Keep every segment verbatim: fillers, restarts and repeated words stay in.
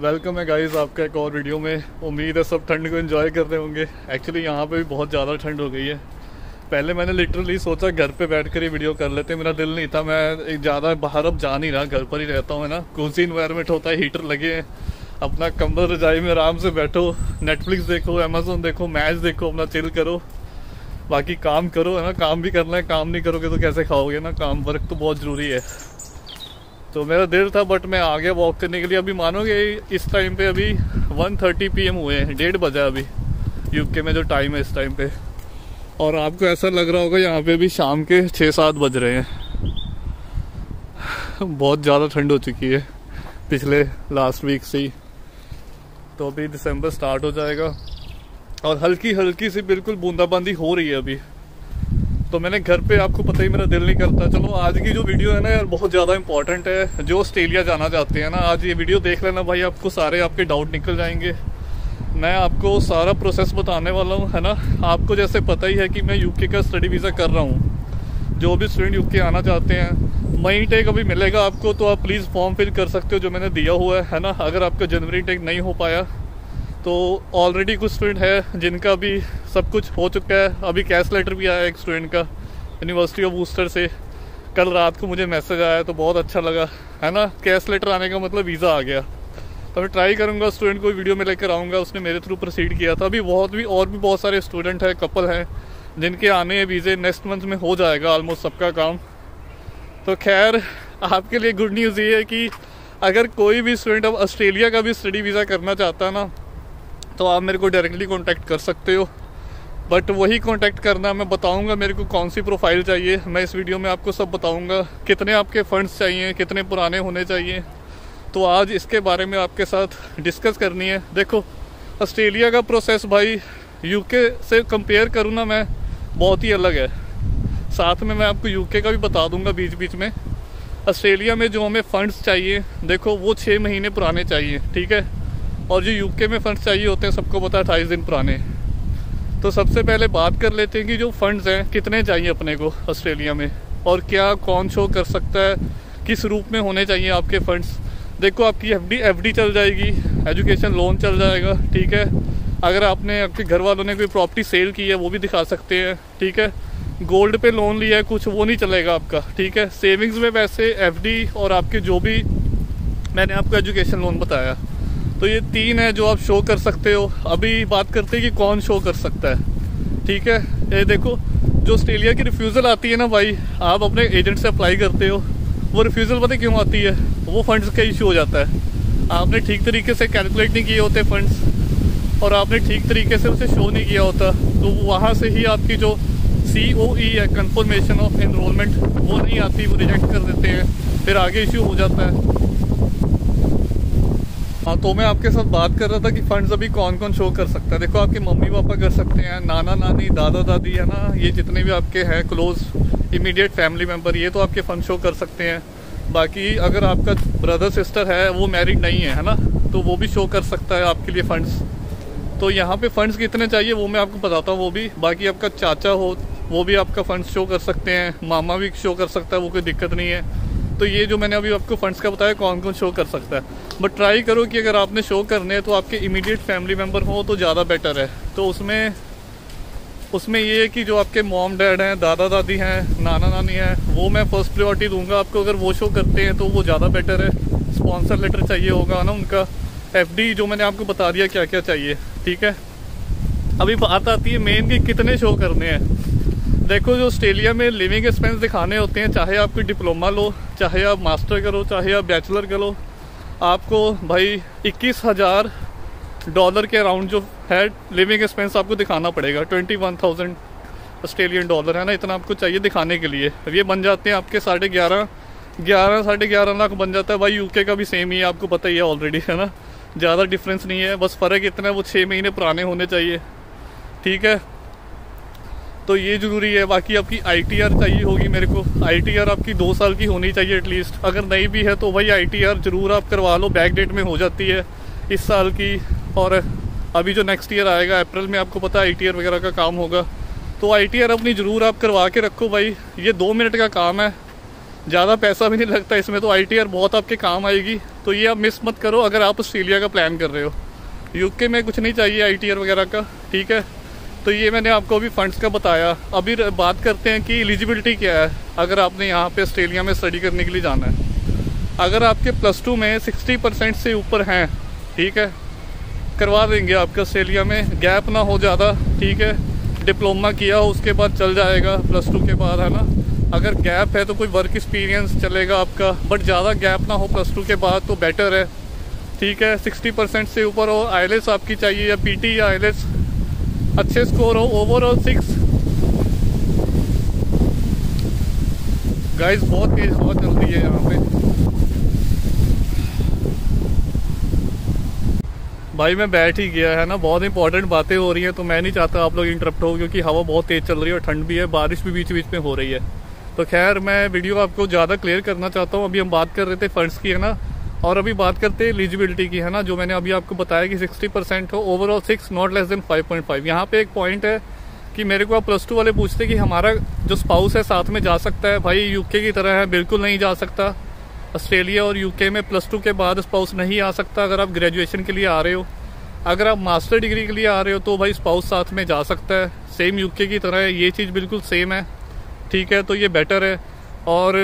Welcome है guys आपका एक और वीडियो में। उम्मीद है सब ठंड को एंजॉय कर रहे होंगे। एक्चुअली यहाँ पे भी बहुत ज़्यादा ठंड हो गई है। पहले मैंने लिटरली सोचा घर पे बैठकर ये वीडियो कर लेते, मेरा दिल नहीं था, मैं ज़्यादा बाहर अब जा नहीं रहा, घर पर ही रहता हूँ, है ना। कोजी इन्वायरमेंट होता है, हीटर लगे हैं, अपना कंबल रजाई में आराम से बैठो, नेटफ्लिक्स देखो, अमेजोन देखो, मैच देखो, अपना चिल करो, बाकी काम करो, है ना। काम भी करना है, काम नहीं करोगे तो कैसे खाओगे ना। काम वर्क तो बहुत ज़रूरी है। तो मेरा दिल था बट मैं आ गया वॉक करने के लिए। अभी मानोगे इस टाइम पे अभी वन थर्टी पी एम हुए हैं, डेढ़ बजा अभी यूके में जो टाइम है इस टाइम पे। और आपको ऐसा लग रहा होगा यहाँ पे भी शाम के छः सात बज रहे हैं। बहुत ज़्यादा ठंड हो चुकी है पिछले लास्ट वीक से ही। तो अभी दिसंबर स्टार्ट हो जाएगा और हल्की हल्की सी बिल्कुल बूंदाबांदी हो रही है अभी। तो मैंने घर पे, आपको पता ही मेरा दिल नहीं करता। चलो आज की जो वीडियो है ना यार बहुत ज़्यादा इंपॉर्टेंट है। जो ऑस्ट्रेलिया जाना चाहते हैं ना, आज ये वीडियो देख लेना भाई, आपको सारे आपके डाउट निकल जाएंगे। मैं आपको सारा प्रोसेस बताने वाला हूँ, है ना। आपको जैसे पता ही है कि मैं यूके का स्टडी वीज़ा कर रहा हूँ। जो भी स्टूडेंट यूके आना चाहते हैं, मई टेक अभी मिलेगा आपको, तो आप प्लीज़ फॉर्म फिल कर सकते हो जो मैंने दिया हुआ है, है ना। अगर आपका जनवरी टेक नहीं हो पाया तो ऑलरेडी कुछ स्टूडेंट है जिनका भी सब कुछ हो चुका है। अभी कैश लेटर भी आया एक स्टूडेंट का यूनिवर्सिटी ऑफ वूस्टर से, कल रात को मुझे मैसेज आया तो बहुत अच्छा लगा, है ना। कैश लेटर आने का मतलब वीज़ा आ गया। तो मैं ट्राई करूँगा स्टूडेंट को वीडियो में लेकर आऊँगा, उसने मेरे थ्रू प्रोसीड किया था। अभी बहुत भी और भी बहुत सारे स्टूडेंट हैं, कपल हैं जिनके आने हैं वीज़े, नेक्स्ट मंथ में हो जाएगा ऑलमोस्ट सबका काम। तो खैर आपके लिए गुड न्यूज़ ये है कि अगर कोई भी स्टूडेंट अब ऑस्ट्रेलिया का भी स्टडी वीज़ा करना चाहता है ना, तो आप मेरे को डायरेक्टली कांटेक्ट कर सकते हो। बट वही कांटेक्ट करना, मैं बताऊंगा मेरे को कौन सी प्रोफाइल चाहिए। मैं इस वीडियो में आपको सब बताऊंगा, कितने आपके फ़ंड्स चाहिए, कितने पुराने होने चाहिए। तो आज इसके बारे में आपके साथ डिस्कस करनी है। देखो ऑस्ट्रेलिया का प्रोसेस भाई यूके से कंपेयर करूँ ना मैं, बहुत ही अलग है। साथ में मैं आपको यूके का भी बता दूँगा बीच बीच में। ऑस्ट्रेलिया में जो हमें फ़ंड्स चाहिए, देखो वो छः महीने पुराने चाहिए, ठीक है। और जो यूके में फ़ंड्स चाहिए होते हैं सबको पता है अट्ठाईस दिन पुराने। तो सबसे पहले बात कर लेते हैं कि जो फ़ंड्स हैं कितने चाहिए अपने को ऑस्ट्रेलिया में, और क्या कौन शो कर सकता है, किस रूप में होने चाहिए आपके फ़ंड्स। देखो आपकी एफडी एफडी चल जाएगी, एजुकेशन लोन चल जाएगा, ठीक है। अगर आपने, आपके घर वालों ने कोई प्रॉपर्टी सेल की है वो भी दिखा सकते हैं, ठीक है। गोल्ड पे लोन लिया है कुछ, वो नहीं चलेगा आपका, ठीक है। सेविंग्स में वैसे एफडी और आपके जो भी मैंने आपको एजुकेशन लोन बताया, तो ये तीन है जो आप शो कर सकते हो। अभी बात करते हैं कि कौन शो कर सकता है, ठीक है। ये देखो जो ऑस्ट्रेलिया की रिफ्यूज़ल आती है ना भाई, आप अपने एजेंट से अप्लाई करते हो, वो रिफ्यूज़ल पता क्यों आती है, वो फंड्स का इशू हो जाता है। आपने ठीक तरीके से कैलकुलेट नहीं किए होते फंड्स, और आपने ठीक तरीके से उसे शो नहीं किया होता, तो वहाँ से ही आपकी जो सी ओ ई है, कंफर्मेशन ऑफ एनरोलमेंट, वो नहीं आती, वो रिजेक्ट कर देते हैं, फिर आगे इशू हो जाता है। हाँ, तो मैं आपके साथ बात कर रहा था कि फंड्स अभी कौन कौन शो कर सकता है। देखो आपके मम्मी पापा कर सकते हैं, नाना नानी, दादा दादी, है ना, ये जितने भी आपके हैं क्लोज इमीडिएट फैमिली मेम्बर, ये तो आपके फंड शो कर सकते हैं। बाकी अगर आपका ब्रदर सिस्टर है वो मैरिड नहीं है, है ना, तो वो भी शो कर सकता है आपके लिए फ़ंड्स। तो यहाँ पे फ़ंड्स कितने चाहिए वो मैं आपको बताता हूँ वो भी। बाकी आपका चाचा हो वो भी आपका फ़ंड्स शो कर सकते हैं, मामा भी शो कर सकता है, वो कोई दिक्कत नहीं है। तो ये जो मैंने अभी आपको फंड्स का बताया कौन कौन शो कर सकता है। बट ट्राई करो कि अगर आपने शो करने हैं तो आपके इमीडिएट फैमिली मेम्बर हो तो ज़्यादा बेटर है। तो उसमें उसमें ये है कि जो आपके मॉम डैड हैं, दादा दादी हैं, नाना नानी हैं, वो मैं फर्स्ट प्रायोरिटी दूंगा आपको। अगर वो शो करते हैं तो वो ज़्यादा बेटर है। स्पॉन्सर लेटर चाहिए होगा ना उनका, एफडी जो मैंने आपको बता दिया क्या क्या चाहिए, ठीक है। अभी बात आती है मेन कि कितने शो करने हैं। देखो जो ऑस्ट्रेलिया में लिविंग एक्सपेंस दिखाने होते हैं, चाहे आप कोई डिप्लोमा लो, चाहे आप मास्टर करो, चाहे आप बैचलर करो, आपको भाई इक्कीस हज़ार डॉलर के अराउंड जो है लिविंग एक्सपेंस आपको दिखाना पड़ेगा। Twenty one thousand Australian dollar, है ना, इतना आपको चाहिए दिखाने के लिए। ये बन जाते हैं आपके साढ़े ग्यारह ग्यारह साढ़े ग्यारह लाख बन जाता है भाई। यूके का भी सेम ही है, आपको पता ही है ऑलरेडी, है ना। ज़्यादा डिफरेंस नहीं है, बस फ़र्क इतना है वो छः महीने पुराने होने चाहिए, ठीक है। तो ये ज़रूरी है। बाकी आपकी आई टी आर चाहिए होगी मेरे को। आई टी आर आपकी दो साल की होनी चाहिए एटलीस्ट। अगर नहीं भी है तो भाई आई टी आर ज़रूर आप करवा लो, बैक डेट में हो जाती है इस साल की। और अभी जो नेक्स्ट ईयर आएगा अप्रैल में, आपको पता है आई टी आर वगैरह का काम होगा, तो आई टी आर अपनी ज़रूर आप करवा के रखो भाई। ये दो मिनट का काम है, ज़्यादा पैसा भी नहीं लगता इसमें, तो आई टी आर बहुत आपके काम आएगी। तो ये आप मिस मत करो अगर आप ऑस्ट्रेलिया का प्लान कर रहे हो। यूके में कुछ नहीं चाहिए आई टी आर वगैरह का, ठीक है। तो ये मैंने आपको अभी फ़ंड्स का बताया। अभी बात करते हैं कि एलिजिबिलिटी क्या है अगर आपने यहाँ पे ऑस्ट्रेलिया में स्टडी करने के लिए जाना है। अगर आपके प्लस टू में सिक्सटी परसेंट से ऊपर हैं, ठीक है, करवा देंगे आपके ऑस्ट्रेलिया में, गैप ना हो ज़्यादा, ठीक है। डिप्लोमा किया हो उसके बाद चल जाएगा प्लस टू के बाद, है ना। अगर गैप है तो कोई वर्क एक्सपीरियंस चलेगा आपका, बट ज़्यादा गैप ना हो प्लस टू के बाद तो बेटर है, ठीक है। सिक्सटी परसेंट से ऊपर हो, आई एल एस आपकी चाहिए या पी टी या आई एल एस, अच्छे स्कोर हो, ओवरऑल सिक्स। गाइस बहुत तेज हवा चल रही है यहाँ पे। भाई मैं बैठ ही गया, है ना, बहुत इंपॉर्टेंट बातें हो रही हैं तो मैं नहीं चाहता आप लोग इंटरप्ट हो, क्योंकि हवा बहुत तेज चल रही है और ठंड भी है, बारिश भी बीच बीच में हो रही है। तो खैर मैं वीडियो आपको ज़्यादा क्लियर करना चाहता हूँ। अभी हम बात कर रहे थे फंड्स की, है ना, और अभी बात करते हैं एलिजिबिलिटी की, है ना, जो मैंने अभी आपको बताया कि सिक्सटी परसेंट हो, overall six, not less than five point five. यहाँ पे एक पॉइंट है कि मेरे को आप प्लस टू वाले पूछते कि हमारा जो स्पाउस है साथ में जा सकता है। भाई यूके की तरह है, बिल्कुल नहीं जा सकता। ऑस्ट्रेलिया और यूके में प्लस टू के बाद स्पाउस नहीं आ सकता अगर आप ग्रेजुएशन के लिए आ रहे हो। अगर आप मास्टर डिग्री के लिए आ रहे हो तो भाई स्पाउस साथ में जा सकता है, सेम यूके की तरह है, ये चीज़ बिल्कुल सेम है, ठीक है। तो ये बेटर है। और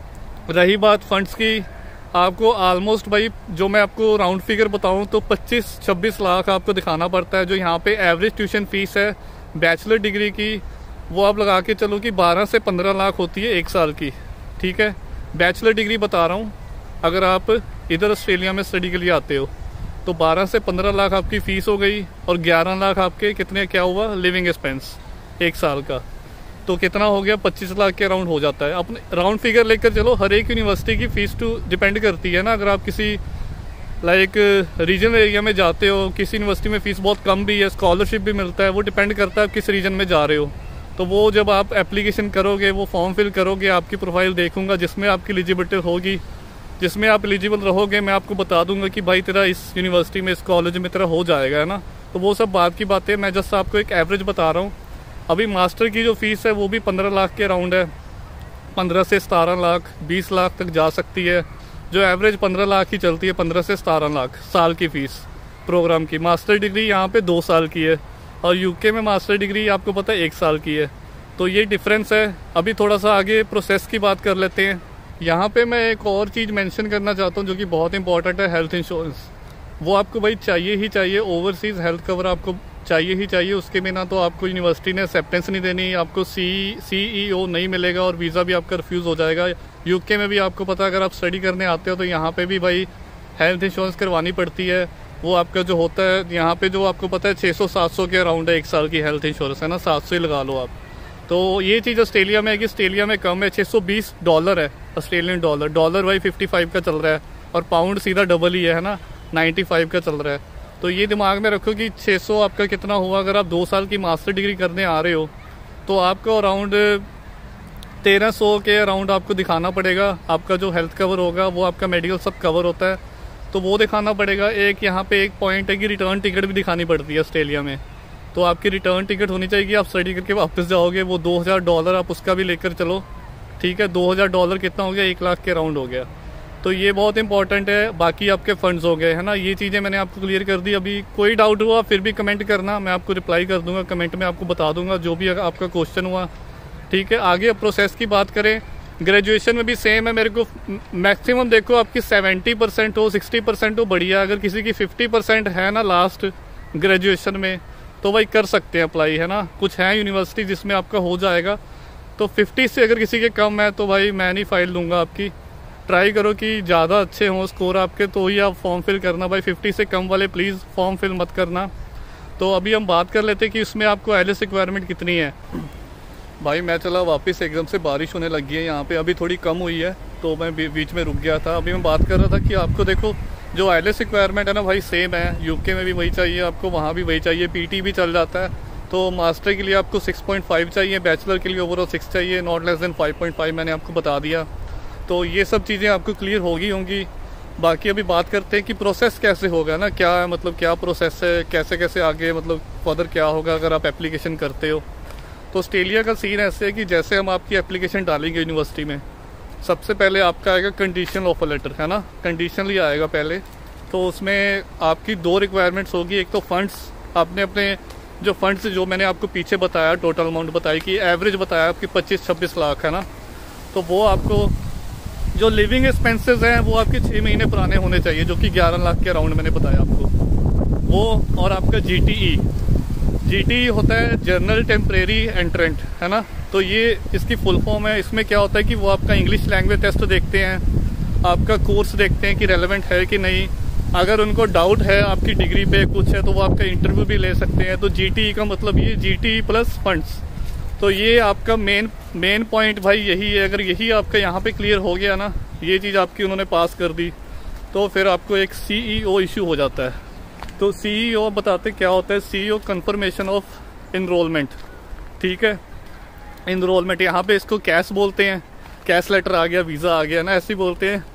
रही बात फंड्स की, आपको ऑलमोस्ट भाई जो मैं आपको राउंड फिगर बताऊं तो पच्चीस छब्बीस लाख आपको दिखाना पड़ता है। जो यहाँ पे एवरेज ट्यूशन फीस है बैचलर डिग्री की, वो आप लगा के चलो कि बारह से पंद्रह लाख होती है एक साल की, ठीक है। बैचलर डिग्री बता रहा हूँ, अगर आप इधर ऑस्ट्रेलिया में स्टडी के लिए आते हो तो बारह से पंद्रह लाख आपकी फ़ीस हो गई, और ग्यारह लाख आपके कितने क्या हुआ लिविंग एक्सपेंस एक साल का, तो कितना हो गया पच्चीस लाख के अराउंड हो जाता है। अपने राउंड फिगर लेकर चलो, हर एक यूनिवर्सिटी की फ़ीस टू डिपेंड करती है ना। अगर आप किसी लाइक रीजनल एरिया में जाते हो, किसी यूनिवर्सिटी में फ़ीस बहुत कम भी है, स्कॉलरशिप भी मिलता है, वो डिपेंड करता है आप किस रीजन में जा रहे हो। तो वो जब आप एप्लीकेशन करोगे, वो फॉर्म फिल करोगे, आपकी प्रोफाइल देखूंगा जिसमें आपकी एलिजिबिलिटी होगी, जिसमें आप एलिजिबल रहोगे, मैं आपको बता दूंगा कि भाई तेरा इस यूनिवर्सिटी में, इस कॉलेज में तेरा हो जाएगा, है ना। तो वो सब बात की बातें, मैं जस्ट आपको एक एवरेज बता रहा हूँ। अभी मास्टर की जो फीस है वो भी पंद्रह लाख के अराउंड है, पंद्रह से सतारह लाख, बीस लाख तक जा सकती है। जो एवरेज पंद्रह लाख ही चलती है, पंद्रह से सतारह लाख साल की फ़ीस प्रोग्राम की। मास्टर डिग्री यहाँ पे दो साल की है, और यूके में मास्टर डिग्री आपको पता है एक साल की है। तो ये डिफरेंस है। अभी थोड़ा सा आगे प्रोसेस की बात कर लेते हैं। यहाँ पे मैं एक और चीज़ मेंशन करना चाहता हूँ जो कि बहुत इंपॉर्टेंट है, हेल्थ इंश्योरेंस। वो आपको भाई चाहिए ही चाहिए, ओवरसीज़ हेल्थ कवर आपको चाहिए ही चाहिए। उसके बिना तो आपको यूनिवर्सिटी ने एक्सेप्टेंस नहीं देनी, आपको सी सी ई ओ नहीं मिलेगा, और वीज़ा भी आपका रिफ्यूज़ हो जाएगा। यूके में भी आपको पता है, अगर आप स्टडी करने आते हो तो यहाँ पे भी भाई हेल्थ इंश्योरेंस करवानी पड़ती है। वो आपका जो होता है यहाँ पे, जो आपको पता है छः सौ सात सौ के अराउंड है एक साल की हेल्थ इंश्योरेंस, है ना, सात सौ ही लगा लो आप। तो ये चीज़ ऑस्ट्रेलिया में है कि ऑस्ट्रेलिया में कम है, छः सौ बीस डॉलर है ऑस्ट्रेलियन डॉलर। डॉलर भाई पचपन का चल रहा है, और पाउंड सीधा डबल ही है, है ना, पचानवे का चल रहा है। तो ये दिमाग में रखो कि छः सौ आपका कितना हुआ। अगर आप दो साल की मास्टर डिग्री करने आ रहे हो तो आपको अराउंड तेरह सौ के अराउंड आपको दिखाना पड़ेगा। आपका जो हेल्थ कवर होगा, वो आपका मेडिकल सब कवर होता है, तो वो दिखाना पड़ेगा। एक यहाँ पे एक पॉइंट है कि रिटर्न टिकट भी दिखानी पड़ती है ऑस्ट्रेलिया में। तो आपकी रिटर्न टिकट होनी चाहिए, आप स्टडी करके वापस जाओगे, वो दो हज़ार डॉलर आप उसका भी लेकर चलो, ठीक है। दो हज़ार डॉलर कितना हो गया, एक लाख के अराउंड हो गया। तो ये बहुत इंपॉर्टेंट है। बाकी आपके फंड्स हो गए, है ना, ये चीज़ें मैंने आपको क्लियर कर दी। अभी कोई डाउट हुआ फिर भी कमेंट करना, मैं आपको रिप्लाई कर दूंगा, कमेंट में आपको बता दूंगा जो भी आपका क्वेश्चन हुआ, ठीक है। आगे प्रोसेस की बात करें, ग्रेजुएशन में भी सेम है। मेरे को मैक्सिमम देखो आपकी सेवेंटी परसेंट हो, सिक्सटी परसेंट हो, बढ़िया। अगर किसी की फिफ्टी परसेंट है ना लास्ट ग्रेजुएशन में, तो भाई कर सकते हैं अप्लाई, है ना। कुछ है यूनिवर्सिटी जिसमें आपका हो जाएगा। तो फिफ्टी से अगर किसी के कम है तो भाई मैं नहीं फाइल दूंगा आपकी। ट्राई करो कि ज़्यादा अच्छे हों स्कोर आपके, तो ही आप फॉर्म फिल करना। भाई फिफ्टी से कम वाले प्लीज़ फॉर्म फिल मत करना। तो अभी हम बात कर लेते हैं कि इसमें आपको आई एल एस रिक्वायरमेंट कितनी है। भाई मैं चला वापस, एकदम से बारिश होने लगी है यहाँ पे, अभी थोड़ी कम हुई है तो मैं बीच में रुक गया था। अभी मैं बात कर रहा था कि आपको देखो जो आई एल एस रिक्वायरमेंट है ना भाई सेम है, यूके में भी वही चाहिए आपको, वहाँ भी वही चाहिए। पीटी भी चल जाता है। तो मास्टर के लिए आपको सिक्स पॉइंट फाइव चाहिए, बैचलर के लिए ओवरऑल सिक्स चाहिए, not less than five point five मैंने आपको बता दिया। तो ये सब चीज़ें आपको क्लियर होगी होंगी। बाकी अभी बात करते हैं कि प्रोसेस कैसे होगा ना, क्या है मतलब क्या प्रोसेस है, कैसे कैसे आगे मतलब फर्दर क्या होगा अगर आप एप्लीकेशन करते हो। तो ऑस्ट्रेलिया का सीन ऐसे है कि जैसे हम आपकी एप्लीकेशन डालेंगे यूनिवर्सिटी में, सबसे पहले आपका आएगा कंडीशनल ऑफर लेटर, है ना, कंडीशनली आएगा पहले। तो उसमें आपकी दो रिक्वायरमेंट्स होगी, एक तो फंड्स, आपने अपने जो फंड्स जो मैंने आपको पीछे बताया, टोटल अमाउंट बताई कि एवरेज बताया आपकी पच्चीस छब्बीस लाख, है ना, तो वो आपको जो लिविंग एक्सपेंसेस हैं वो आपके छः महीने पुराने होने चाहिए, जो कि ग्यारह लाख के अराउंड मैंने बताया आपको वो। और आपका जी टी ई, जी टी ई होता है जर्नल टेम्परेरी एंट्रेंट, है ना, तो ये इसकी फुल फॉर्म है। इसमें क्या होता है कि वो आपका इंग्लिश लैंग्वेज टेस्ट देखते हैं, आपका कोर्स देखते हैं कि रेलेवेंट है कि नहीं, अगर उनको डाउट है आपकी डिग्री पे कुछ है तो वो आपका इंटरव्यू भी ले सकते हैं। तो जी टी ई का मतलब ये G T E plus funds, तो ये आपका मेन मेन पॉइंट भाई यही है। अगर यही आपका यहाँ पे क्लियर हो गया ना, ये चीज़ आपकी उन्होंने पास कर दी, तो फिर आपको एक सी ई ओ इशू हो जाता है। तो सी ई ओ बताते क्या होता है, C E O confirmation of enrolment, ठीक है, इनरोलमेंट, यहाँ पे इसको कैश बोलते हैं, कैश लेटर आ गया, वीज़ा आ गया ना, ऐसे ही बोलते हैं।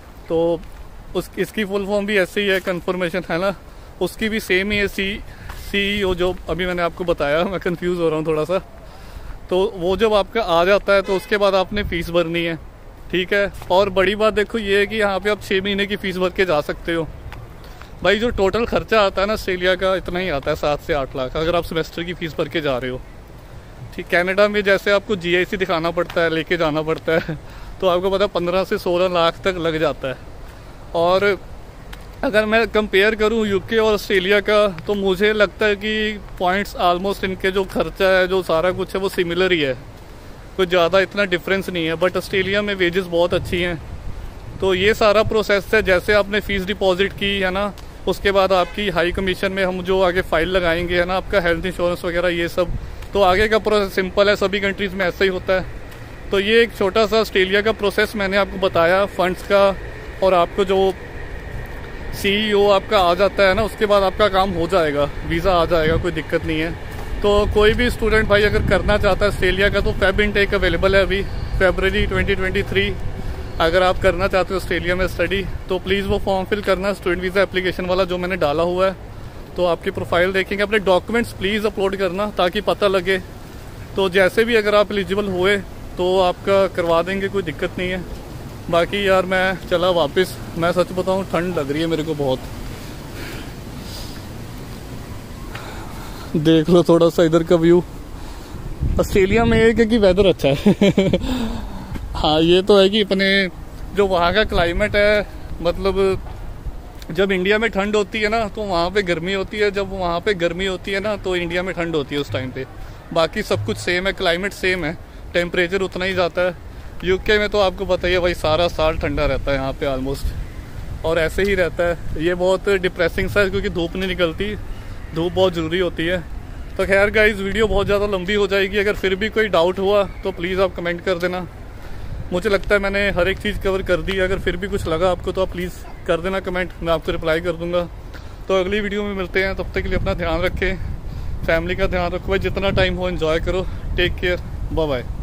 तो उस इसकी फुल फॉर्म भी ऐसे ही है, कंफर्मेशन, है ना, उसकी भी सेम ही है, सी सी ई ओ जो अभी मैंने आपको बताया, मैं कंफ्यूज हो रहा हूँ थोड़ा सा। तो वो जब आपका आ जाता है तो उसके बाद आपने फ़ीस भरनी है, ठीक है। और बड़ी बात देखो ये है कि यहाँ पे आप छः महीने की फ़ीस भर के जा सकते हो। भाई जो टोटल खर्चा आता है ना ऑस्ट्रेलिया का, इतना ही आता है, सात से आठ लाख, अगर आप सेमेस्टर की फ़ीस भर के जा रहे हो, ठीक। कनाडा में जैसे आपको जी आई सी दिखाना पड़ता है, लेके जाना पड़ता है, तो आपको पता है पंद्रह से सोलह लाख तक लग जाता है। और अगर मैं कंपेयर करूं यूके और ऑस्ट्रेलिया का, तो मुझे लगता है कि पॉइंट्स ऑलमोस्ट इनके जो खर्चा है, जो सारा कुछ है, वो सिमिलर ही है, कुछ ज़्यादा इतना डिफरेंस नहीं है। बट ऑस्ट्रेलिया में वेजेस बहुत अच्छी हैं। तो ये सारा प्रोसेस है, जैसे आपने फ़ीस डिपॉजिट की, है ना, उसके बाद आपकी हाई कमीशन में हम जो आगे फाइल लगाएंगे, है ना, आपका हेल्थ इंश्योरेंस वगैरह ये सब, तो आगे का प्रोसेस सिंपल है, सभी कंट्रीज़ में ऐसा ही होता है। तो ये एक छोटा सा ऑस्ट्रेलिया का प्रोसेस मैंने आपको बताया फंड्स का। और आपको जो सी ई ओ आपका आ जाता है ना, उसके बाद आपका काम हो जाएगा, वीज़ा आ जाएगा, कोई दिक्कत नहीं है। तो कोई भी स्टूडेंट भाई अगर करना चाहता है ऑस्ट्रेलिया का, तो फेब इनटेक अवेलेबल है अभी, फरवरी ट्वेंटी ट्वेंटी थ्री। अगर आप करना चाहते हो ऑस्ट्रेलिया में स्टडी, तो प्लीज़ वो फॉर्म फिल करना, स्टूडेंट वीज़ा एप्लीकेशन वाला जो मैंने डाला हुआ है। तो आपकी प्रोफाइल देखेंगे, अपने डॉक्यूमेंट्स प्लीज़ अपलोड करना ताकि पता लगे। तो जैसे भी अगर आप एलिजिबल हुए तो आपका करवा देंगे, कोई दिक्कत नहीं है। बाकी यार मैं चला वापस, मैं सच बताऊं ठंड लग रही है मेरे को बहुत। देख लो थोड़ा सा इधर का व्यू। ऑस्ट्रेलिया में एक है कि वेदर अच्छा है हाँ ये तो है कि अपने जो वहाँ का क्लाइमेट है, मतलब जब इंडिया में ठंड होती है ना तो वहाँ पे गर्मी होती है, जब वहाँ पे गर्मी होती है ना तो इंडिया में ठंड होती है उस टाइम पे। बाकी सब कुछ सेम है, क्लाइमेट सेम है, टेम्परेचर उतना ही जाता है। यूके में तो आपको पता ही है भाई, सारा साल ठंडा रहता है यहाँ पे ऑलमोस्ट, और ऐसे ही रहता है। ये बहुत डिप्रेसिंग सा है क्योंकि धूप नहीं निकलती, धूप बहुत ज़रूरी होती है। तो खैर गाइस, वीडियो बहुत ज़्यादा लंबी हो जाएगी, अगर फिर भी कोई डाउट हुआ तो प्लीज़ आप कमेंट कर देना। मुझे लगता है मैंने हर एक चीज़ कवर कर दी, अगर फिर भी कुछ लगा आपको तो आप प्लीज़ कर देना कमेंट, मैं आपको रिप्लाई कर दूँगा। तो अगली वीडियो में मिलते हैं, तब तक के लिए अपना ध्यान रखें, फैमिली का ध्यान रखो भाई, जितना टाइम हो एंजॉय करो, टेक केयर, बाय बाय।